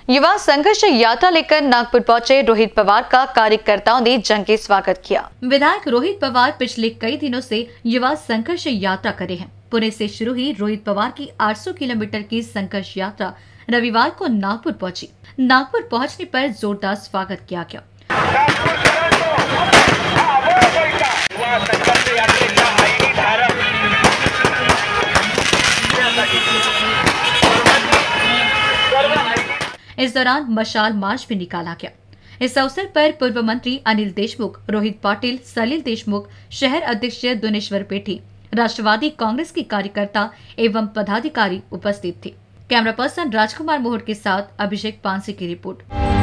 युवा संघर्ष यात्रा लेकर नागपुर पहुंचे रोहित पवार का कार्यकर्ताओं ने जंगी स्वागत किया। विधायक रोहित पवार पिछले कई दिनों से युवा संघर्ष यात्रा करे हैं। पुणे से शुरू हुई रोहित पवार की 800 किलोमीटर की संघर्ष यात्रा रविवार को नागपुर पहुंची। नागपुर पहुंचने पर जोरदार स्वागत किया गया। इस दौरान मशाल मार्च भी निकाला गया। इस अवसर पर पूर्व मंत्री अनिल देशमुख, रोहित पाटिल, सलिल देशमुख, शहर अध्यक्ष दुनेश्वर पेठी, राष्ट्रवादी कांग्रेस की कार्यकर्ता एवं पदाधिकारी उपस्थित थे। कैमरा पर्सन राजकुमार मोहर के साथ अभिषेक पांसे की रिपोर्ट।